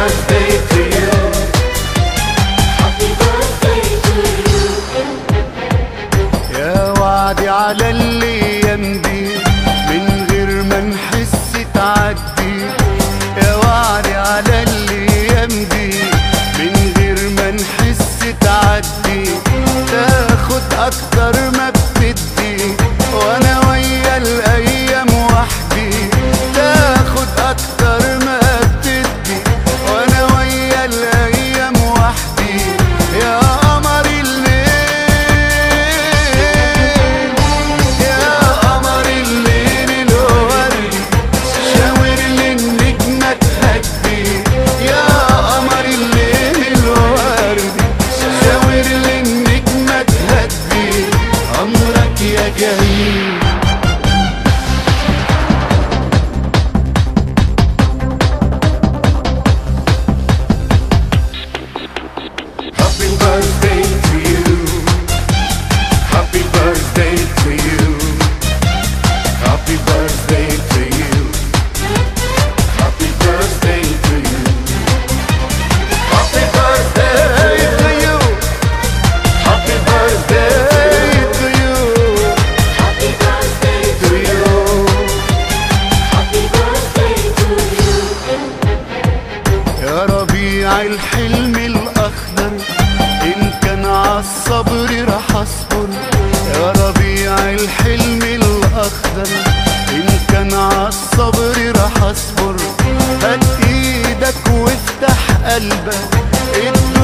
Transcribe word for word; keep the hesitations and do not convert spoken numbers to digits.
birthday to you. Happy birthday to you. يا وعدي على الايام دي من غير ما نحس تعدي. يا وعدي على الايام دي من غير ما نحس تعدي. تاخد اكتر ما بتدي وانا ويا الايام وحدي. تاخد اكتر ما بتدي وانا ويا الايام وحدي. يا قمر الليل يا قمر الليل الوردي شاور لي النجمة تهدي. يا قمر الليل الوردي شاور لي النجمة تهدي. عمرك يا جميل. Happy birthday to you. Happy birthday to you. Happy birthday to you. Happy birthday to you. Happy birthday to you. Happy birthday to you. Happy birthday To you. Happy birthday to you. يا ربيع الحلم الأخضر إن كان عالصبر رح أصبر. يا ربيع الحلم الأخضر إن كان عالصبر رح أصبر. هات إيدك وافتح قلبك.